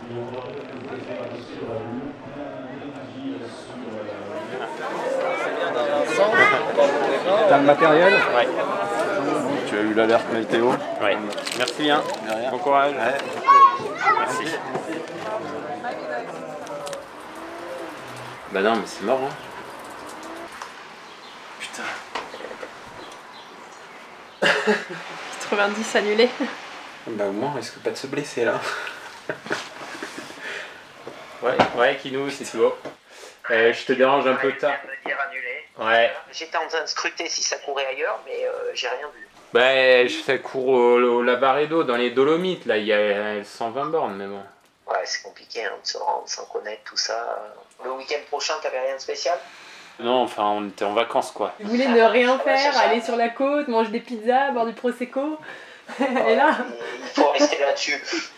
T'as le matériel? Ouais. Tu as eu l'alerte météo? Ouais. Merci bien. Bon courage. Ouais. Merci. Bah non, mais c'est mort, hein. Putain. 90 annulé. Bah au moins, on risque pas de se blesser là. Ouais, Kinou, c'est tout. Je te dérange un peu tard. Me dire annulé. Ouais. J'étais en train de scruter si ça courait ailleurs, mais j'ai rien vu. Bah, ça court au Lavaredo, dans les Dolomites, là, il y a 120 bornes, mais bon. Ouais, c'est compliqué hein, de se rendre sans connaître tout ça. Le week-end prochain, t'avais rien de spécial? Non, enfin, on était en vacances, quoi. Vous voulez ne rien faire, aller sur la côte, manger des pizzas, boire du prosecco. Et là, il faut rester là-dessus.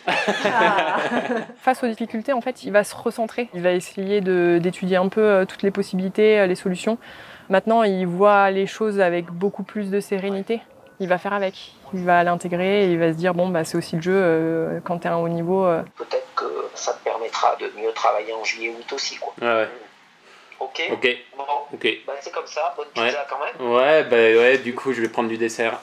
face aux difficultés, en fait, il va se recentrer. Il va essayer d'étudier un peu toutes les possibilités, les solutions. Maintenant, il voit les choses avec beaucoup plus de sérénité. Il va faire avec. Il va l'intégrer et il va se dire bon, bah, c'est aussi le jeu quand tu es à un haut niveau. Peut-être que ça te permettra de mieux travailler en juillet-août aussi, quoi. Ouais. Ok. Bon. Ok. Bah, c'est comme ça. Bonne pizza quand même. Ouais, bah ouais, du coup, je vais prendre du dessert.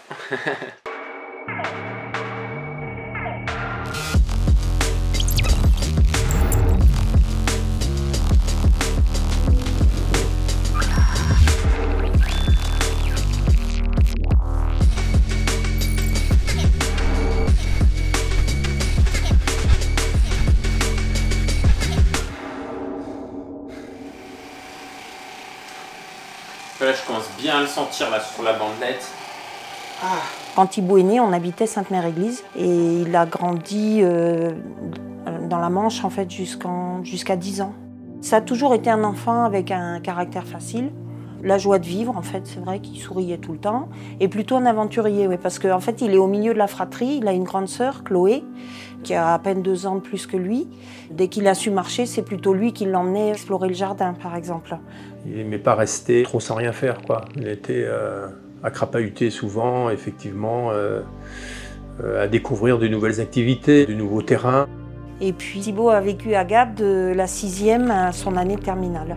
Là, je commence bien à le sentir là sur la bandelette. Quand Thibaut est né, on habitait Sainte-Mère-Église et il a grandi dans la Manche en fait jusqu'à 10 ans. Ça a toujours été un enfant avec un caractère facile. La joie de vivre, en fait, c'est vrai qu'il souriait tout le temps. Et plutôt un aventurier, oui, parce qu'en fait, il est au milieu de la fratrie. Il a une grande sœur, Chloé, qui a à peine 2 ans de plus que lui. Dès qu'il a su marcher, c'est plutôt lui qui l'emmenait explorer le jardin, par exemple. Il n'aimait pas rester trop sans rien faire, quoi. Il était à crapahuter souvent, effectivement, à découvrir de nouvelles activités, de nouveaux terrains. Et puis Thibaut a vécu à Gap de la 6e à son année de terminale.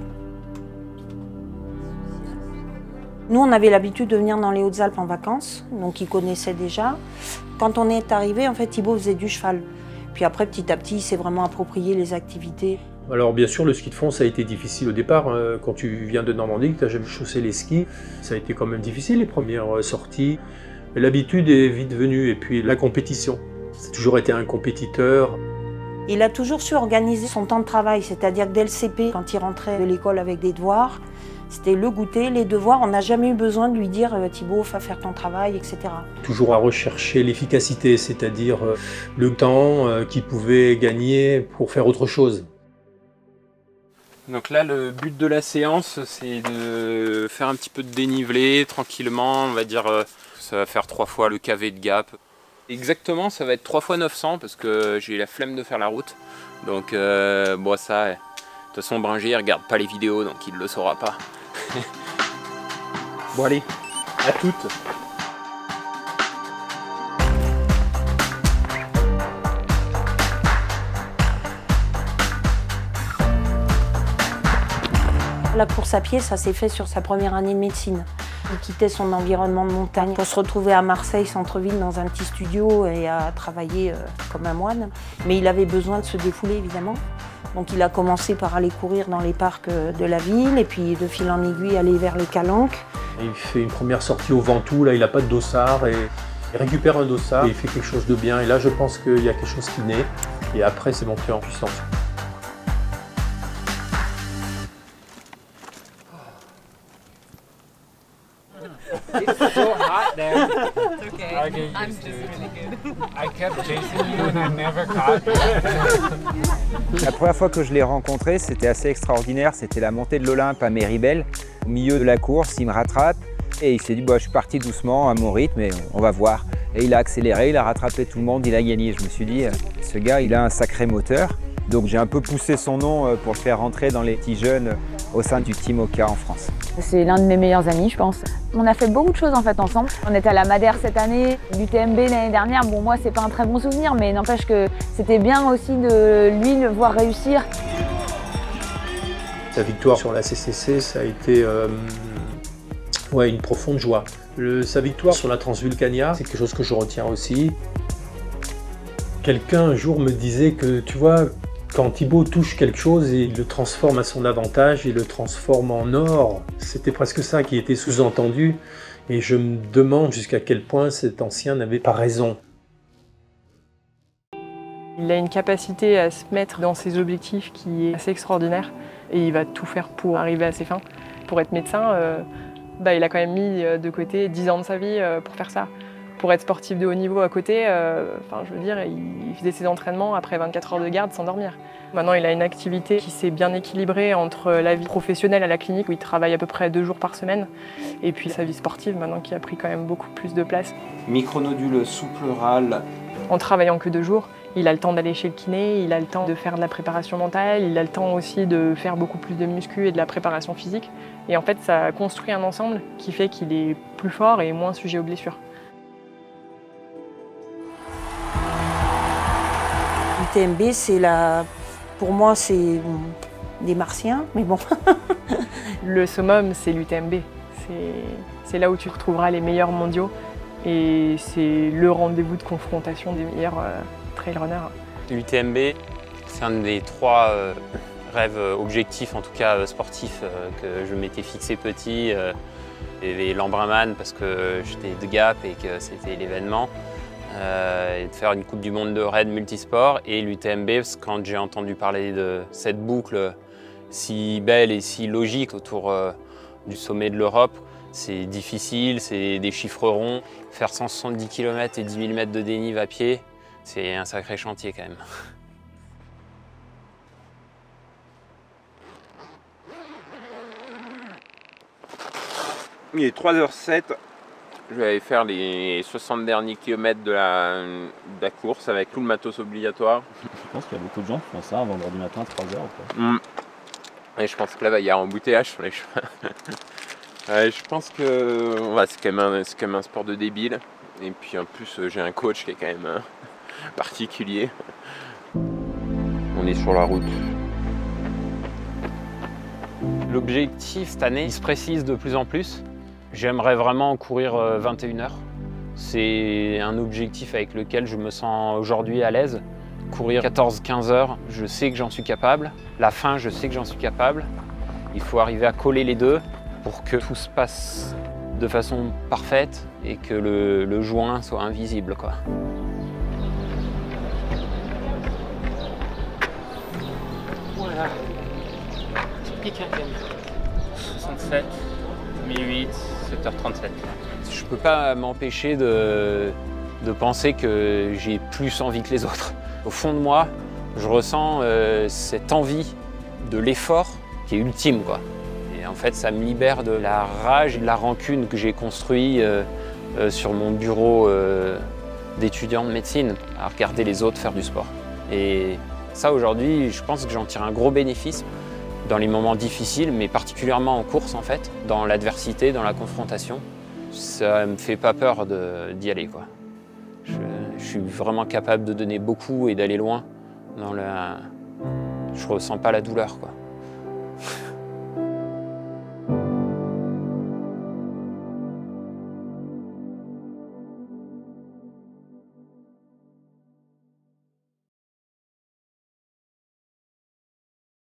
Nous, on avait l'habitude de venir dans les Hautes-Alpes en vacances, donc il connaissait déjà. Quand on est arrivé, en fait, Thibaut faisait du cheval. Puis après, petit à petit, il s'est vraiment approprié les activités. Alors bien sûr, le ski de fond, ça a été difficile au départ. Quand tu viens de Normandie, que tu n'as jamais chaussé les skis, ça a été quand même difficile les premières sorties. Mais l'habitude est vite venue, et puis la compétition. C'est toujours été un compétiteur. Il a toujours su organiser son temps de travail, c'est-à-dire que dès le CP, quand il rentrait de l'école avec des devoirs, c'était le goûter, les devoirs. On n'a jamais eu besoin de lui dire « Thibaut, va faire ton travail », etc. Toujours à rechercher l'efficacité, c'est-à-dire le temps qu'il pouvait gagner pour faire autre chose. Donc là, le but de la séance, c'est de faire un petit peu de dénivelé, tranquillement. On va dire ça va faire 3 fois le KV de Gap. Exactement, ça va être 3 fois 900 parce que j'ai la flemme de faire la route. Donc bon, ça, de toute façon, Bringier, il regarde pas les vidéos, donc il ne le saura pas. Bon allez, à toutes. La course à pied, ça s'est fait sur sa première année de médecine. Il quittait son environnement de montagne pour se retrouver à Marseille, centre-ville, dans un petit studio et à travailler comme un moine. Mais il avait besoin de se défouler, évidemment. Donc il a commencé par aller courir dans les parcs de la ville et puis de fil en aiguille aller vers les Calanques. Il fait une première sortie au Ventoux, là il n'a pas de dossard et il récupère un dossard et il fait quelque chose de bien. Et là je pense qu'il y a quelque chose qui naît et après c'est monté en puissance. It's so hot there. It's okay. I get used to it. I kept chasing you and I never caught you. La première fois que je l'ai rencontré, c'était assez extraordinaire. C'était la montée de l'Olympe à Méribel. Au milieu de la course, il me rattrape et il s'est dit bah, je suis parti doucement à mon rythme et on va voir. Et il a accéléré, il a rattrapé tout le monde, il a gagné. Je me suis dit ce gars, il a un sacré moteur. Donc j'ai un peu poussé son nom pour le faire rentrer dans les petits jeunes au sein du Team Oka en France. C'est l'un de mes meilleurs amis, je pense. On a fait beaucoup de choses en fait ensemble. On était à la Madère cette année, l'UTMB l'année dernière. Bon, moi, c'est pas un très bon souvenir, mais n'empêche que c'était bien aussi de lui le voir réussir. Sa victoire sur la CCC, ça a été une profonde joie. Sa victoire sur la Transvulcania, c'est quelque chose que je retiens aussi. Quelqu'un un jour me disait que, tu vois, quand Thibaut touche quelque chose, il le transforme à son avantage, il le transforme en or. C'était presque ça qui était sous-entendu. Et je me demande jusqu'à quel point cet ancien n'avait pas raison. Il a une capacité à se mettre dans ses objectifs qui est assez extraordinaire. Et il va tout faire pour arriver à ses fins. Pour être médecin, il a quand même mis de côté 10 ans de sa vie pour faire ça. Pour être sportif de haut niveau à côté, je veux dire, il faisait ses entraînements après 24 heures de garde sans dormir. Maintenant, il a une activité qui s'est bien équilibrée entre la vie professionnelle à la clinique, où il travaille à peu près 2 jours par semaine, et puis sa vie sportive, maintenant, qui a pris quand même beaucoup plus de place. Micronodule sous-pleural. En travaillant que 2 jours, il a le temps d'aller chez le kiné, il a le temps de faire de la préparation mentale, il a le temps aussi de faire beaucoup plus de muscu et de la préparation physique. Et en fait, ça construit un ensemble qui fait qu'il est plus fort et moins sujet aux blessures. L'UTMB, pour moi, c'est des martiens, mais bon. Le summum, c'est l'UTMB. C'est là où tu retrouveras les meilleurs mondiaux et c'est le rendez-vous de confrontation des meilleurs trail runners. L'UTMB, c'est un des 3 rêves, objectifs en tout cas sportifs que je m'étais fixé petit. Et l'Embrunman parce que j'étais de Gap et que c'était l'événement. Et de faire une Coupe du Monde de raid multisport et l'UTMB, parce que quand j'ai entendu parler de cette boucle si belle et si logique autour du sommet de l'Europe, c'est difficile, c'est des chiffres ronds. Faire 170 km et 10 000 mètres de dénive à pied, c'est un sacré chantier quand même. Il est 3h07. Je vais aller faire les 60 derniers kilomètres de la course avec tout le matos obligatoire. Je pense qu'il y a beaucoup de gens qui font ça un vendredi matin à 3h. Et je pense que là, il y a un embouteillage sur les chemins. Je pense que c'est quand même un sport de débile. Et puis en plus, j'ai un coach qui est quand même particulier. On est sur la route. L'objectif cette année, il se précise de plus en plus. J'aimerais vraiment courir 21 heures. C'est un objectif avec lequel je me sens aujourd'hui à l'aise. Courir 14-15 heures, je sais que j'en suis capable. La fin, je sais que j'en suis capable. Il faut arriver à coller les deux pour que tout se passe de façon parfaite et que le joint soit invisible, quoi. Voilà. Pique un 67, 1008, 7h37. Je peux pas m'empêcher de penser que j'ai plus envie que les autres. Au fond de moi, je ressens cette envie de l'effort qui est ultime, quoi. Et en fait, ça me libère de la rage et de la rancune que j'ai construit sur mon bureau d'étudiant de médecine, à regarder les autres faire du sport. Et ça, aujourd'hui, je pense que j'en tire un gros bénéfice dans les moments difficiles, mais particulièrement en course, en fait, dans l'adversité, dans la confrontation. Ça me fait pas peur d'y aller, quoi. Je suis vraiment capable de donner beaucoup et d'aller loin. Je ressens pas la douleur, quoi.